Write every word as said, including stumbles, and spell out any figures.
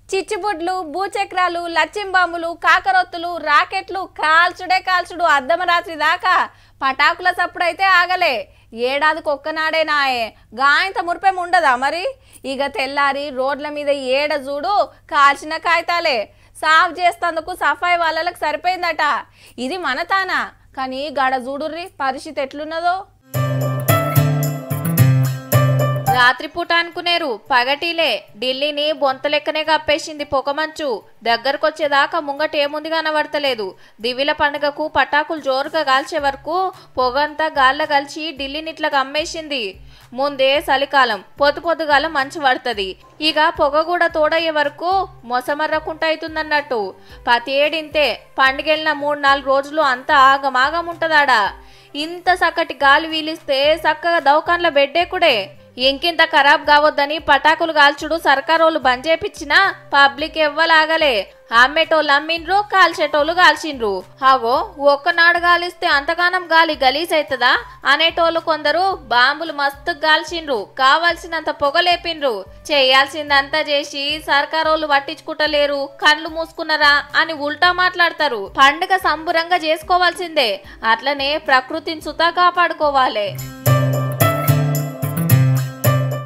చిచ్చుబుడ్లు, భూచక్రాలు, లచ్చిం బాంబులు, కాకరొత్తులు, రాకెట్లు కాల్చుడే కాల్చుడు అర్ధమరాత్రి దాకా పటాకుల సప్పుడైతే ఆగలే. ఏడాదికి ఒక్కనాడేనాయే గాయంత మురిపేం ఉండదా మరి? ఇక తెల్లారి రోడ్ల మీద ఏడ చూడు కాల్చిన కాగితాలే. సాఫ్ చేస్తందుకు సఫాయి వాళ్ళకి సరిపోయిందట. ఇది మన తానా, కానీ గడ చూడుర్రి పరిస్థితి ఎట్లున్నదో. రాత్రిపూట అనుకునేరు, పగటిలే ఢిల్లీని బొంతలెక్కనే కప్పేసింది పొగమంచు. దగ్గరకొచ్చేదాకా ముంగట ఏముంది కనబడతలేదు. దివిల పండుగకు పటాకులు జోరుగా కాల్చే వరకు పొగంతా గాల్ల కలిసి ఢిల్లీని ఇట్లా కమ్మేసింది. ముందే చలికాలం, పొద్దు పొద్దుగాల మంచు పడుతుంది. ఇక పొగ కూడా తోడయ్యే వరకు మొసమర్రకుంట అవుతుందన్నట్టు. ప్రతి ఏడింతే పండుగెళ్ళిన మూడు నాలుగు రోజులు అంతా ఆగమాగం ఉంటదాడా. ఇంత చక్కటి గాలి వీలిస్తే చక్కగా దవాఖాన్ల బెడ్డేకుడే. ఇంకింత ఖరాబ్ కావద్దని పటాకులు కాల్చుడు సర్కారోళ్ళు బంద్ చేపించినా పబ్లిక్ ఎవ్వలాగలే. అమ్మేటోళ్ళు అమ్మిండ్రు, కాల్చేటోళ్ళు కాల్చిండ్రు. హాగో ఒక్కనాడు గాలిస్తే అంతగానం గాలి గలీజ్ అవుతుందా అనేటోళ్ళు కొందరు బాంబులు మస్తు కాల్చిండ్రు, కావాల్సినంత పొగలేపిండ్రు. చేయాల్సిందంతా చేసి సర్కారోళ్ళు పట్టించుకుంటలేరు, కళ్ళు మూసుకున్నారా అని ఉల్టా మాట్లాడతారు. పండుగ సంబురంగా చేసుకోవాల్సిందే, అట్లనే ప్రకృతిని సుతా కాపాడుకోవాలి.